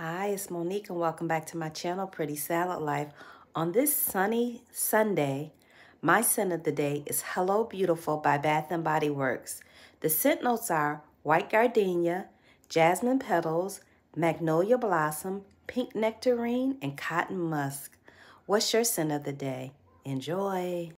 Hi, it's Monique and welcome back to my channel, Pretty Salad Life. On this sunny Sunday, my scent of the day is Hello Beautiful by Bath & Body Works. The scent notes are white gardenia, jasmine petals, magnolia blossom, pink nectarine, and cotton musk. What's your scent of the day? Enjoy!